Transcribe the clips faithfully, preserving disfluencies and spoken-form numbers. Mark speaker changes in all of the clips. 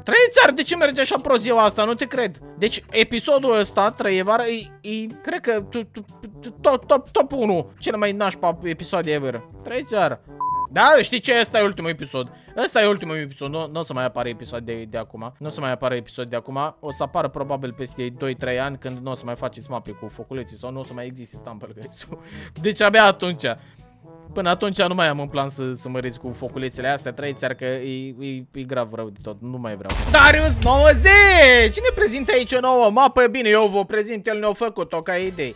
Speaker 1: Trăițar, de ce merge așa prost ziua asta? Nu te cred. Deci, episodul ăsta, Trăievar, e, e, cred că top, top, top unu. Cel mai nașpa episoade ever. Trăițar. Da, știi ce? Ăsta e ultimul episod. Ăsta e ultimul episod. Nu, nu o să mai apară episod de, de acum. Nu o să mai apară episod de acum. O să apară probabil peste doi trei ani, când nu o să mai faceți mape cu foculeții sau nu o să mai existe Stumble Guys-ul. Deci abia atunci. Până atunci nu mai am în plan să, să măriți cu foculețele astea, Trăițar, că e, e, e grav rău de tot, nu mai vreau. Darius nouăzeci! Cine prezintă aici o nouă mapă? Bine, eu vă prezint, el ne-a făcut-o ca idei.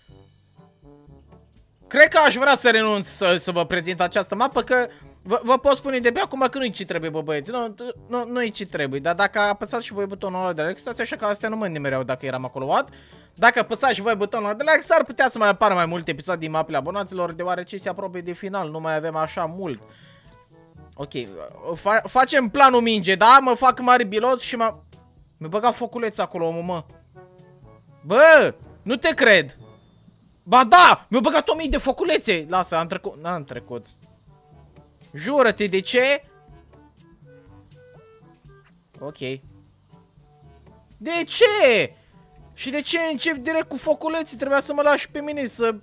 Speaker 1: Cred că aș vrea să renunț să, să vă prezint această mapă, că vă, vă pot spune de pe acum că nu-i ce trebuie, bă băieți, nu, nu, nu-i ce trebuie, dar dacă apăsați și voi butonul ăla de like, stați așa că astea nu mă nimereau dacă eram acolo, what? Dacă apăsați și voi butonul de like, s-ar putea să mai apară mai multe episoade din mapele abonaților, deoarece se apropie de final, nu mai avem așa mult. Ok, fa facem planul minge, da? Mă fac mare bilos și m-a... Mi-a băgat foculeț acolo, omul, mă. Bă, nu te cred. Ba da, mi-a băgat o mie de foculețe. Lasă, am trecut, n-am trecut. Jură-te, de ce? Ok. De ce? Și de ce încep direct cu foculeții? Trebuia să mă lași pe mine să...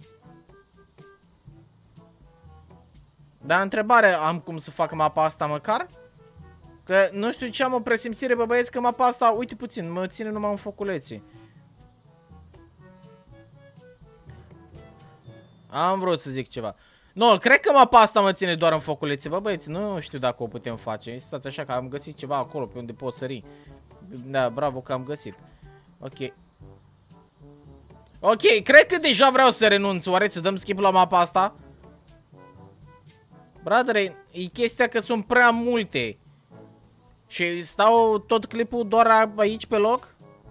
Speaker 1: Dar întrebare, am cum să fac mapa asta măcar? Că nu știu ce am o presimțire, bă băieți, că mapa asta, uite puțin, mă ține numai un foculeții. Am vrut să zic ceva. Nu, cred că mapa asta mă ține doar în foculețe, bă băieți, nu știu dacă o putem face. Stați așa că am găsit ceva acolo pe unde pot sări. Da, bravo că am găsit. Ok. Ok, cred că deja vreau să renunț. Oare să dăm skip la mapa asta? Bradere, e chestia că sunt prea multe. Și stau tot clipul doar aici pe loc?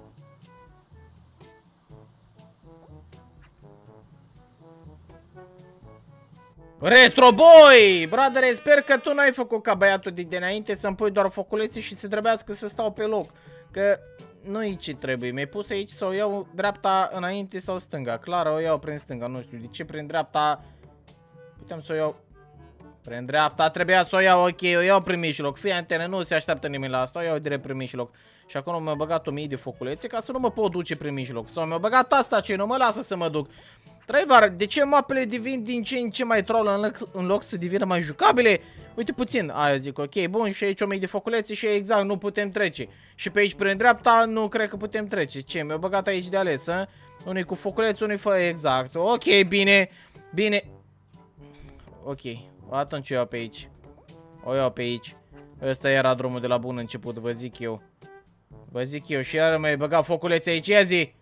Speaker 1: Retro Boy! Bradere, sper că tu n-ai făcut ca băiatul de dinainte să-mi pui doar foculeții și să trebuiască să stau pe loc. Că nu-i ce trebuie. Mi-ai pus aici să o iau dreapta înainte sau stânga. Clar, o iau prin stânga. Nu știu de ce prin dreapta. Puteam să o iau prin dreapta. Trebuia să o iau, ok, o iau prin mijloc. Fii antene, nu se așteaptă nimeni la asta. O iau direct prin mijloc. Și acolo mi-a băgat o mie de foculețe ca să nu mă pot duce prin mijloc. Sau mi-a băgat asta ce nu mă lasă să mă duc. Trăivar, de ce mapele devin din ce în ce mai troll în loc, în loc să devină mai jucabile? Uite puțin, aia zic, ok, bun, și aici o mie de foculețe și exact nu putem trece. Și pe aici prin dreapta nu cred că putem trece. Ce, mi-a băgat aici de ales, hă? Unii cu foculețe, unii fără exact. Ok, bine, bine. Ok, atunci o iau pe aici. O iau pe aici. Ăsta era drumul de la bun început, vă zic eu. Vă zic eu, și iar mi-ai băgat foculețe aici, ia zi.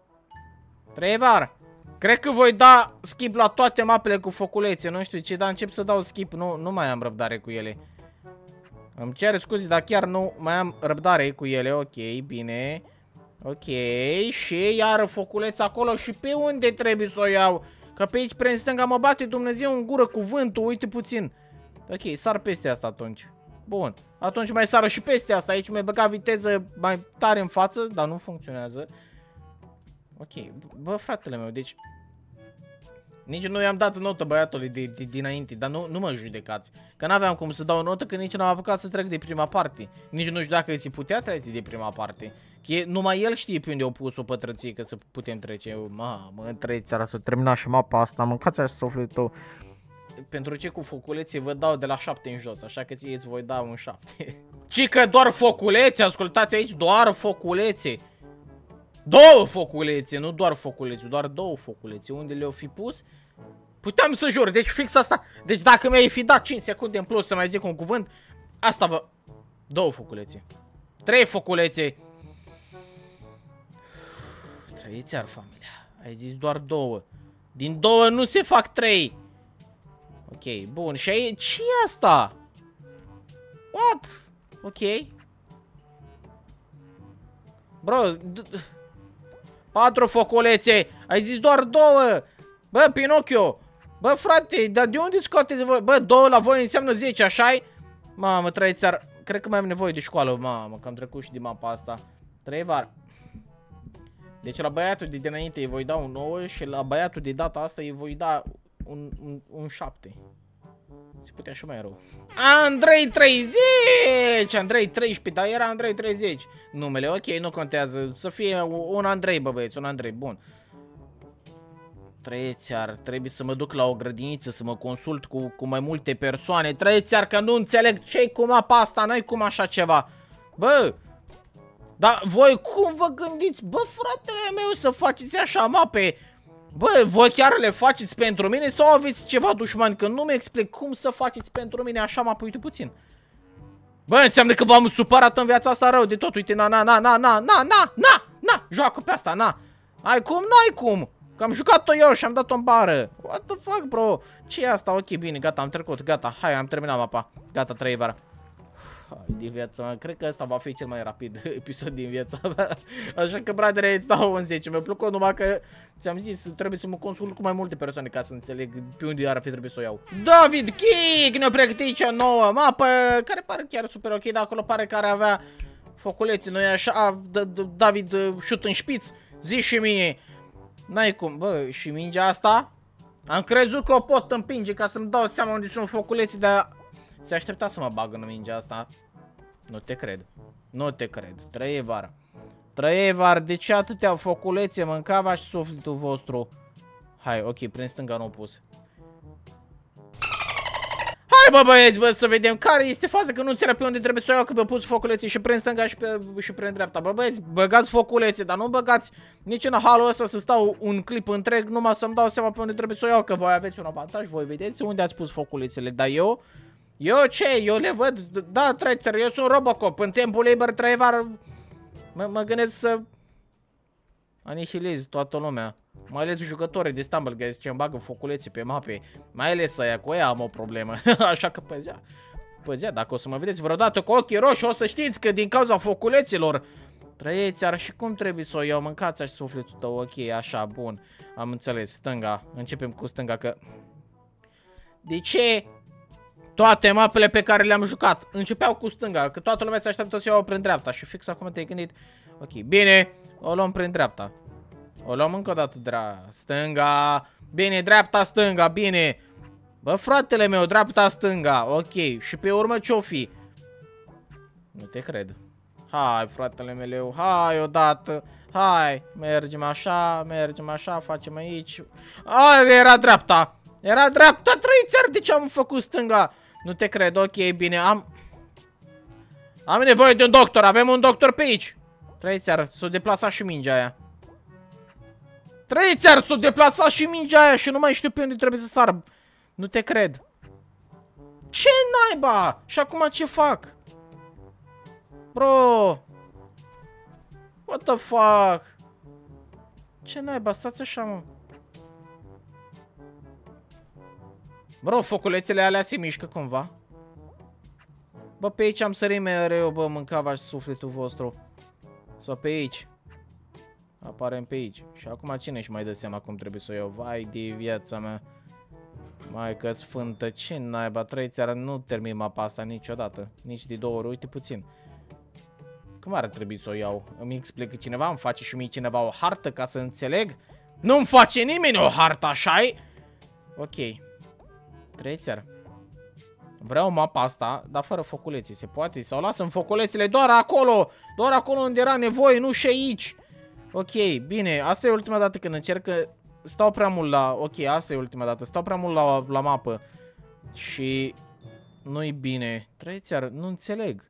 Speaker 1: Trăivar. Cred că voi da skip la toate mapele cu foculețe, nu știu ce, dar încep să dau skip, nu, nu mai am răbdare cu ele. Îmi cer scuze, dar chiar nu mai am răbdare cu ele, ok, bine. Ok, și iar foculeț acolo și pe unde trebuie să o iau? Că pe aici, prin stânga, mă bate Dumnezeu în gură cu vântul, uite puțin. Ok, sar peste asta atunci. Bun, atunci mai sară și peste asta, aici mi-ai băgat viteză mai tare în față, dar nu funcționează. Ok, bă, fratele meu, deci... Nici nu i-am dat notă băiatului de, de, dinainte, dar nu, nu mă judecați. Că n-aveam cum să dau notă, că nici n-am apucat să trec de prima parte. Nici nu știu dacă îți putea trece de prima parte. Că e, numai el știe pe unde au pus o pătrăție că să putem trece. Mamă, întreți, ar să termina și mapa asta, mâncați-aș sufletul. Pentru ce cu foculețe vă dau de la șapte în jos, așa că ție îți voi da un șapte. Ci că doar foculețe, ascultați aici, doar foculețe. Două foculețe, nu doar foculețe, doar două foculețe. Unde le-au fi pus? Puteam să jur, deci fix asta. Deci dacă mi-ai fi dat cinci secunde în plus să mai zic un cuvânt, asta vă... Două foculețe. Trei foculețe. Trăiți ar familia. Ai zis doar două. Din două nu se fac trei. Ok, bun. Și aici, ce e asta? What? Ok. Bro, patru foculețe. Ai zis doar două. Bă, Pinocchio. Bă, frate, dar de unde scoateți voi? Bă, două la voi înseamnă zece, așa-i? Mamă, Trăițar, cred că mai am nevoie de școală. Mamă, că am trecut și de mapa asta. Trăivar. Deci la băiatul de dinainte îi voi da un nouă și la băiatul de data asta îi voi da un, un, un șapte. Se putea și mai rău. Andrei treizeci! aici Andrei treisprezece, dar era Andrei treizeci. Numele, ok, nu contează. Să fie un Andrei, bă băieți, un Andrei, bun. Trăieți ar, trebuie să mă duc la o grădiniță să mă consult cu, cu mai multe persoane. Trăieți ar că nu înțeleg ce-i cu mapa asta, n-ai cum așa ceva. Bă, dar voi cum vă gândiți, bă fratele meu, să faceți așa mape? Bă, voi chiar le faceți pentru mine sau aveți ceva dușmani? Că nu mi explic cum să faceți pentru mine așa mapă, uite puțin. Bă, înseamnă că v-am supărat în viața asta rău de tot, uite, na, na, na, na, na, na, na, na, na, joacă pe asta, na. Ai cum, n-ai cum. Că am jucat-o eu și am dat-o în bară. What the fuck, bro? Ce e asta? Ok, bine, gata, am trecut, gata. Hai, am terminat mapa. Gata, trei vara. Hai, din viața mea. Cred că ăsta va fi cel mai rapid episod din viața mea. Așa că, bradere, îți dau un zece. Mi-a plăcut numai că ți-am zis, trebuie să mă consult cu mai multe persoane ca să înțeleg pe unde ar fi trebuie să o iau. David Kick ne-a pregătit o nouă mapă care pare chiar super ok, dar acolo pare că ar avea foculețe. Nu-i așa? David, șut în șpiț. Zi și mie. N-ai cum, bă, și mingea asta? Am crezut că o pot împinge ca să-mi dau seama unde sunt foculeții, dar se aștepta să mă bag în mingea asta. Nu te cred. Nu te cred. Trăie vara. Trăie var, de ce atâtea foculețe? Mâncava și sufletul vostru. Hai, ok, prin stânga nu o pus. Hai bă băieți, bă, să vedem care este faza, că nu înțeleg pe unde trebuie să o iau, că mi-au pus foculețe și prin stânga și pe, și prin dreapta. Bă băieți, băgați foculețe, dar nu băgați nici în halul ăsta să stau un clip întreg numai să-mi dau seama pe unde trebuie să o iau, că voi aveți un avantaj, voi vedeți unde ați pus foculețele, dar eu... Eu ce? Eu le văd, da, trăițări, eu sunt Robocop, în timpul liber trăivar, mă, mă gândesc să anihilez toată lumea. Mai ales jucătorii de Stumble Guys ce îmi bagă foculețe pe mape. Mai ales aia, cu aia am o problemă. Așa că păzea. Păzea, dacă o să mă vedeți vreodată cu ochii roșii, o să știți că din cauza foculeților trăieți, ar și cum trebuie să o iau, mâncați așa sufletul tău, ok, așa, bun. Am înțeles, stânga, începem cu stânga, că... De ce toate mapele pe care le-am jucat începeau cu stânga? Că toată lumea se așteaptă să iau prin dreapta și fix acum te-ai gândit, ok, bine, o luăm prin dreapta. O luăm încă o dată, dra... Stânga. Bine, dreapta, stânga, bine. Bă, fratele meu, dreapta, stânga. Ok, și pe urmă ce-o fi? Nu te cred. Hai, fratele meu, hai odată. Hai, mergem așa, mergem așa, facem aici. A, era dreapta. Era dreapta, trăiți, de ce am făcut stânga? Nu te cred, ok, bine, am... Am nevoie de un doctor, avem un doctor pe aici. Trăiți, s-o deplasat și mingea aia. Trăiți, s-o deplasat și mingea aia și nu mai știu pe unde trebuie să sar. Nu te cred. Ce naiba? Și acum ce fac? Bro. What the fuck? Ce naiba? Stați așa, mă. Bro, foculețele alea se mișcă cumva. Bă, pe aici am sărit mereu, bă, mâncava și sufletul vostru. Sau pe aici. Aparem pe aici. Și acum cine își mai dă seama cum trebuie să o iau? Vai de viața mea. Maică sfântă, ce naiba, trăiți, nu termin mapa asta niciodată. Nici de două ori, uite puțin. Cum ar trebui să o iau? Îmi explică cineva? Îmi face și mie cineva o hartă ca să înțeleg? Nu-mi face nimeni o hartă, așa-i? Ok. Trăiți, vreau mapa asta, dar fără foculețe, se poate? Sau lasă-mi foculețele doar acolo, doar acolo unde era nevoie, nu și aici. Ok, bine, asta e ultima dată când încerc, că stau prea mult la... Ok, asta e ultima dată, stau prea mult la, la mapă. Și nu-i bine. Trăiți, nu înțeleg.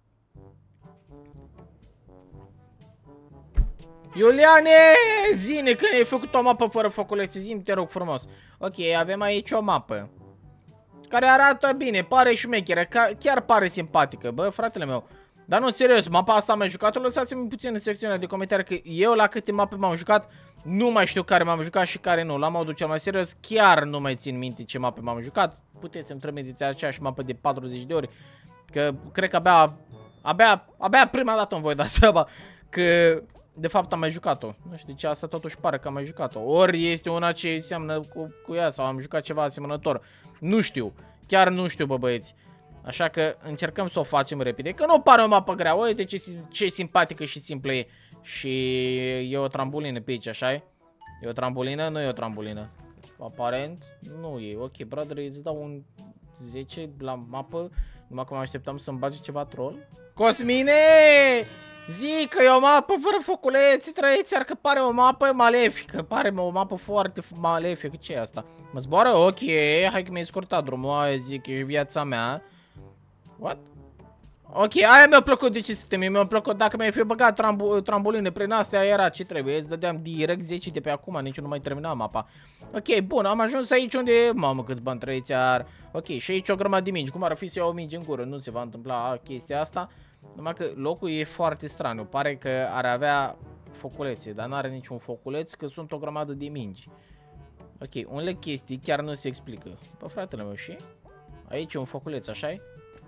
Speaker 1: Iuliane, zine când ai făcut o mapă fără foculețe, zi-mi, te rog frumos. Ok, avem aici o mapă care arată bine, pare șmecheră, chiar pare simpatică, bă, fratele meu. Dar nu, serios, mapa asta am mai jucat-o, lăsați-mi puțin în secțiunea de comentarii că eu la câte mape m-am jucat, nu mai știu care m-am jucat și care nu. La modul cel mai serios, chiar nu mai țin minte ce mape m-am jucat. Puteți să-mi trimiteți aceeași mapă de patruzeci de ori, că cred că abia, abia, abia prima dată îmi voi da seama că de fapt am mai jucat-o. Nu știu de ce asta totuși pare că am mai jucat-o. Ori este una ce seamănă cu, cu ea sau am jucat ceva asemănător. Nu știu, chiar nu știu, bă băieți. Așa că încercăm să o facem repede, că nu pare o mapă grea. Uite ce, ce simpatică și simplă e. Și e o trambulină pe aici, așa -i? E o trambulină? Nu e o trambulină. Aparent, nu e. Ok, brother, îți dau un zece la mapă. Numai că mă așteptam să-mi bage ceva troll. Cosmine! Zic că e o mapă fără foculeți, trăiți, iar că pare o mapă malefică. Pare o mapă foarte malefică. Ce e asta? Mă zboară? Ok, hai că mi-ai scurtat drumul. Aia zic, e viața mea. What? Ok, aia mi-a plăcut de ce sistem, mi-a plăcut. Dacă mi-ai fi băgat trambu trambuline prin astea, era ce trebuie. Îți dădeam direct zece de pe acum, nici nu mai termina mapa. Ok, bun, am ajuns aici unde... Mamă, câți bani trăiți, iar... Ok, și aici o grămadă de mingi. Cum ar fi să iau o mingi în gură? Nu se va întâmpla chestia asta. Numai că locul e foarte straniu. Pare că ar avea foculețe, dar n-are niciun foculeț, că sunt o grămadă de mingi. Ok, unele chestii chiar nu se explică. Bă, fratele meu, și? Aici e un foculeț, așa-i?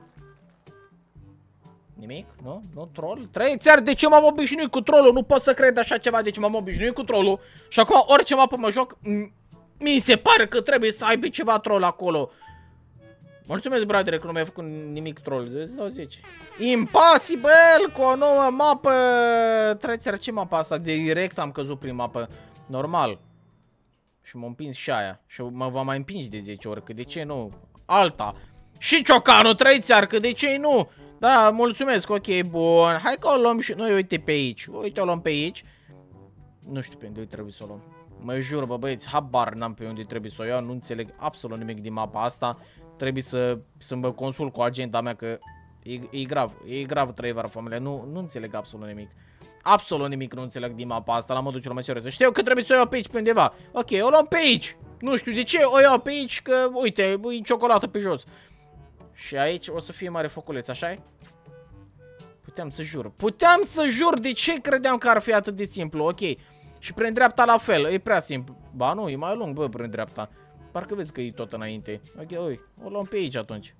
Speaker 1: Nimic? Nu? Nu? Troll? Trăiți, iar de ce m-am obișnuit cu trollul? Nu pot să cred așa ceva, de ce m-am obișnuit cu trollul. Și acum orice mapă mă joc, mi se pare că trebuie să aibă ceva troll acolo. Mulțumesc, bradere, că nu mi-ai făcut nimic troll. Îți dau zece. Impossible cu o nouă mapă. Trăiți, iar ce mapă asta? Direct am căzut prin mapă. Normal. Și m-a împins și aia. Și mă va mai împinge de zece ori, că de ce nu? Alta. Și ciocanul, trăiți, iar că de ce nu? Da, mulțumesc, ok, bun. Hai că o luăm și noi, uite pe aici. Uite, o luăm pe aici. Nu știu pe unde trebuie să o luăm. Mă jur, bă, băieți, habar n-am pe unde trebuie să o iau. Nu înțeleg absolut nimic din mapa asta. Trebuie să, să mă consult cu agenta mea, că e, e grav. E grav, trăivara familia. Nu, nu înțeleg absolut nimic. Absolut nimic nu înțeleg din mapa asta, la modul cel mai serios. Știu că trebuie să o iau pe aici, pe undeva. Ok, o luăm pe aici. Nu știu de ce o iau pe aici, că, uite, e ciocolată pe jos. Și aici o să fie mare foculeț, așa-i? Puteam să jur. Puteam să jur, de ce credeam că ar fi atât de simplu? Ok. Și prin dreapta la fel, e prea simplu. Ba nu, e mai lung, bă, prin dreapta. Parcă vezi că e tot înainte. Ok, ui, o luăm pe aici atunci.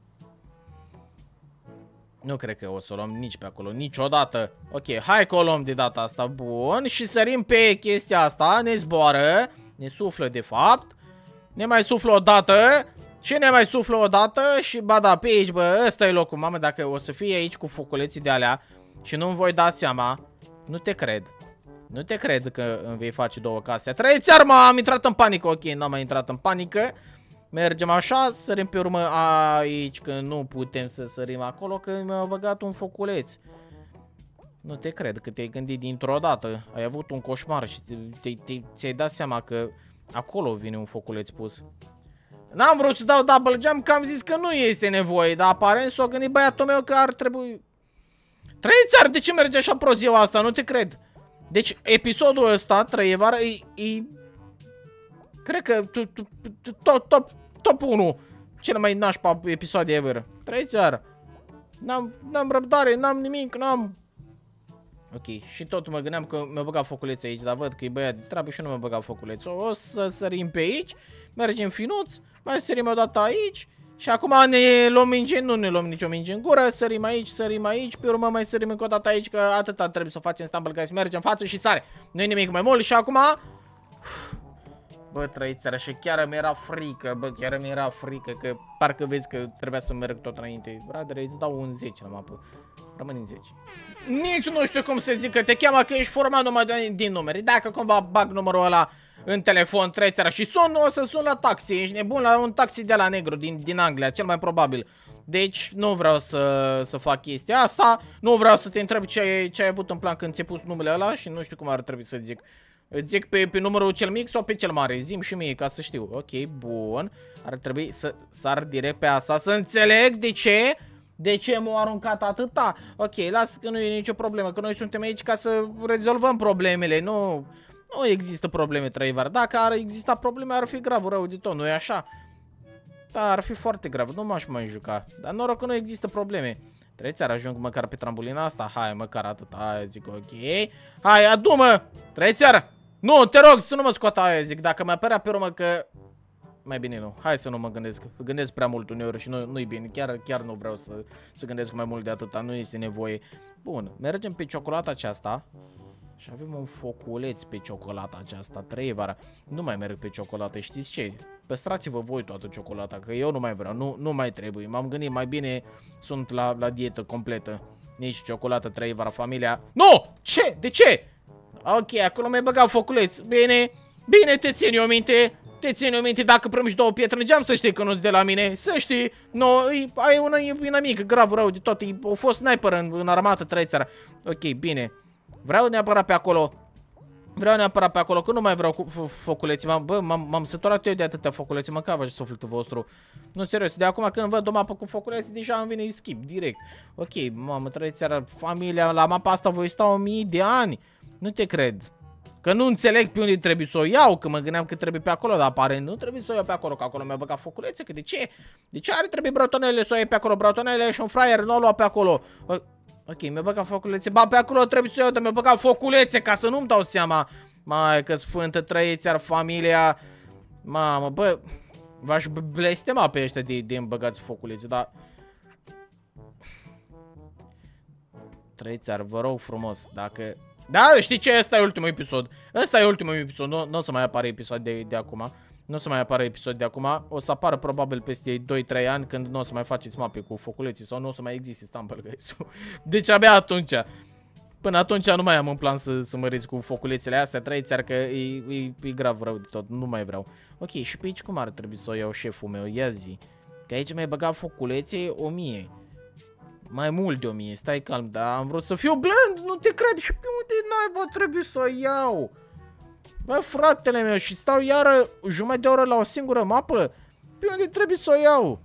Speaker 1: Nu cred că o să o luăm nici pe acolo, niciodată. Ok, hai că o luăm de data asta. Bun, și sărim pe chestia asta, ne zboară, ne suflă de fapt. Ne mai suflă o dată. Și ne mai suflă o dată și ba da, pe aici, bă, ăsta e locul, mamă, dacă o să fie aici cu foculeții de alea și nu-mi voi da seama, nu te cred. Nu te cred că îmi vei face două case. Trăiți arma, am intrat în panică, ok, n-am mai intrat în panică. Mergem așa, sărim pe urmă aici, că nu putem să sărim acolo, că mi-a băgat un foculeț. Nu te cred că te-ai gândit dintr-o dată, ai avut un coșmar și ți-ai dat seama că acolo vine un foculeț pus. N-am vrut să dau double jump, că am zis că nu este nevoie, dar aparent s-o gândit băiatul meu că ar trebui... Trăiți, ar, de ce merge așa prost ziua asta? Nu te cred. Deci, episodul ăsta, Trăievară, e... e... Cred că top, top, top unu. Cele mai nașpa episoade ever. Trăiți, ar. N-am răbdare, n-am nimic, n-am... Ok, și tot mă gândeam că mi-a băgat foculeț aici, dar văd că e băiat de treabă și nu mi-a băgat foculeț. O să sărim pe aici, mergem finuț, mai sărim o dată aici și acum ne luăm minge, nu ne luăm nicio minge în gură, sărim aici, sărim aici, pe urmă mai sărim încă o dată aici, că atâta trebuie să facem stumble guys, mergem în față și sare. Nu-i nimic mai mult și acum... Bă, trăiți, și chiar mi-era frică, bă, chiar mi-era frică, că parcă vezi că trebuia să merg tot înainte. Bradere, îți dau un zece la mapă. Rămân în zece. Nici nu știu cum să zic, că te cheamă că ești format numai din numere. Dacă cumva bag numărul ăla în telefon, trăiți, și sun, o să sun la taxi. Ești nebun, la un taxi de la negru din, din Anglia, cel mai probabil. Deci nu vreau să, să fac chestia asta. Nu vreau să te întreb ce ai, ce ai avut în plan când ți-ai pus numele ăla și nu știu cum ar trebui să zic. Îți zic pe, pe numărul cel mic sau pe cel mare? Zi-mi și mie ca să știu. Ok, bun. Ar trebui să sar direct pe asta, să înțeleg de ce. De ce m-au aruncat atâta? Ok, las că nu e nicio problemă, că noi suntem aici ca să rezolvăm problemele. Nu, nu există probleme, Trăivar. Dacă ar exista probleme, ar fi grav rău de tot, nu e așa? Da, ar fi foarte grav, nu m-aș mai juca. Dar noroc că nu există probleme. Trăiți-ar, ajung măcar pe trambolina asta? Hai, măcar atât, hai, zic, ok. Hai, adu-mă! Trăiți-ar! Nu, te rog, să nu mă scoată aia, zic, dacă mi apărea pe urmă că... Mai bine nu, hai să nu mă gândesc, gândesc prea mult uneori și nu, nu-i bine, chiar, chiar nu vreau să, să gândesc mai mult de atâta, nu este nevoie. Bun, mergem pe ciocolata aceasta și avem un foculeț pe ciocolata aceasta, Trăivara. Nu mai merg pe ciocolată, știți ce? Păstrați-vă voi toată ciocolata, că eu nu mai vreau, nu, nu mai trebuie. M-am gândit, mai bine sunt la, la dietă completă. Nici ciocolată, Trăivara, familia. Nu! Ce? De ce? Ok, acolo mi-ai băgat foculeț. Bine, bine, te țin eu minte. Te ține minte, dacă primești două pietre în geam, să știi că nu-ți de la mine. Să știi, no, ai una inamică, grav rău de tot. A fost sniper în, în armată, trei țara. Ok, bine. Vreau neapărat pe acolo. Vreau neapărat pe acolo, că nu mai vreau cu foculeți. Bă, m-am săturat eu de atâtea foculeți, mă cavă și sufletul vostru. Nu, serios, de acum când văd o mapă cu foculeți, deja îmi vine skip, direct. Ok, mamă, trei țara, familia, la mapa asta voi sta o mie de ani. Nu te cred. Că nu înțeleg pe unde trebuie să o iau, că mă gândeam că trebuie pe acolo, dar apare nu trebuie să o iau pe acolo, că acolo mi-a băgat foculețe, că de ce? De ce are trebuie brotonele să o iei pe acolo? Brotonele și un fraier, nu o lua pe acolo. Ok, mi-a băgat foculețe, ba pe acolo trebuie să o iau, dar mi-a băgat foculețe, ca să nu-mi dau seama. Mai că sfântă trăiți ar familia. Mamă, bă, v-aș blestema pe ăștia de, de îmi băgați foculețe, dar... Trăiți ar, vă rog frumos, dacă... Da, știi ce? Ăsta e ultimul episod. Ăsta e ultimul episod. Nu, nu o să mai apară episod de, de acum. Nu o să mai apară episod de acum. O să apară probabil peste doi trei ani când nu o să mai faceți mape cu foculeții sau nu o să mai existe Stumble Guys-ul. Deci abia atunci. Până atunci nu mai am în plan să, să măriți cu foculețele astea. Trăiți că e, e, e grav rău de tot. Nu mai vreau. Ok, și pe aici cum ar trebui să o iau șeful meu? Ia zi. Că aici mi-ai băgat foculețe o mie. Mai mult de o mie, stai calm, dar am vrut să fiu blând, nu te cred, și pe unde naiba trebuie să o iau? Bă, fratele meu, și stau iară jumătate de oră la o singură mapă? Pe unde trebuie să o iau?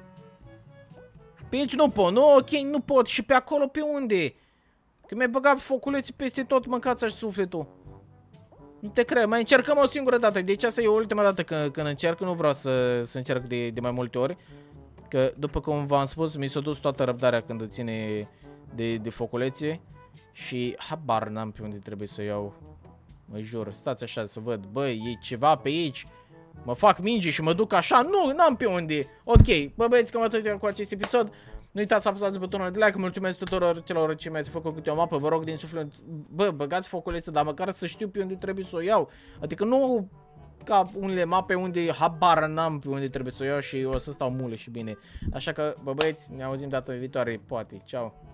Speaker 1: Pe aici nu pot, nu, ok, nu pot, și pe acolo pe unde? Că mi-ai băgat foculeții peste tot, mâncați-aș sufletul. Nu te cred, mai încercăm o singură dată, deci asta e ultima dată când, când încerc, nu vreau să, să încerc de, de mai multe ori. Că, după cum v-am spus, mi s-a dus toată răbdarea când ține de, de foculețe. Și habar n-am pe unde trebuie să iau. Mă jur, stați așa să văd. Băi, e ceva pe aici. Mă fac minge și mă duc așa. Nu, n-am pe unde. Ok, bă băieți, cam atât cu acest episod. Nu uitați să apăsați butonul de like. Mulțumesc tuturor celor ce mi-ați făcut câte o mapă. Vă rog din suflet, bă, băgați foculețe, dar măcar să știu pe unde trebuie să o iau. Adică nu... ca unele mape unde habar n-am pe unde trebuie să o iau și o să stau mule și bine. Așa că, bă băieți, ne auzim data viitoare, poate. Ceau!